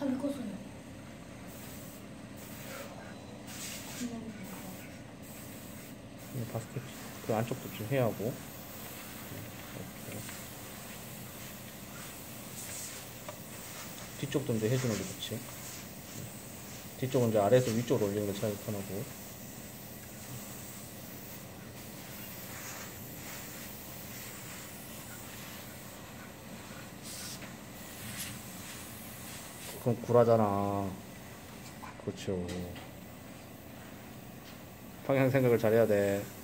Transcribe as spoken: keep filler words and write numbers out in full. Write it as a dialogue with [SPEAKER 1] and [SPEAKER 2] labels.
[SPEAKER 1] 불이 껐어요.
[SPEAKER 2] 바스켓 그 안쪽도 좀 해야 하고. 이렇게. 뒤쪽도 이제 해주는 게 좋지. 뒤쪽은 이제 아래에서 위쪽으로 올리는 게 차라리 편하고. 그럼 굴하잖아. 그렇죠. 방향 생각을 잘해야 돼.